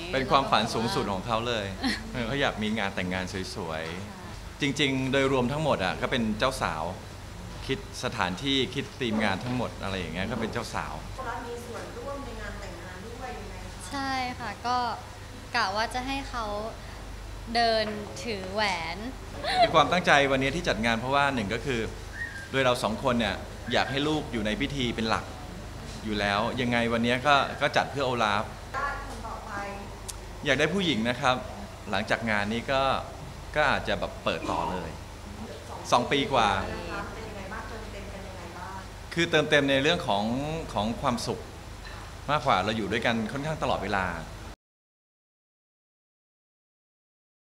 เป็นความฝันสูงสุดของเขาเลยเขาอยากมีงานแต่งงานสวยๆจริงๆโดยรวมทั้งหมดอ่ะก็เป็นเจ้าสาวคิดสถานที่คิดธีมงานทั้งหมดอะไรอย่างเงี้ยก็เป็นเจ้าสาวมีส่วนร่วมในงานแต่งงานด้วยยังไงคะใช่ค่ะก็กะว่าจะให้เขาเดินถือแหวนมีความตั้งใจวันนี้ที่จัดงานเพราะว่าหนึ่งก็คือโดยเราสองคนเนี่ยอยากให้ลูกอยู่ในพิธีเป็นหลักอยู่แล้วยังไงวันนี้ก็จัดเพื่อโอลาฟคนต่อไปอยากได้ผู้หญิงนะครับหลังจากงานนี้ก็อาจจะแบบเปิดต่อเลย2 ปีกว่าเป็นยังไงบ้างเติมเต็มกันยังไงบ้างคือเติมเต็มในเรื่องของความสุขมากกว่าเราอยู่ด้วยกันค่อนข้างตลอดเวลา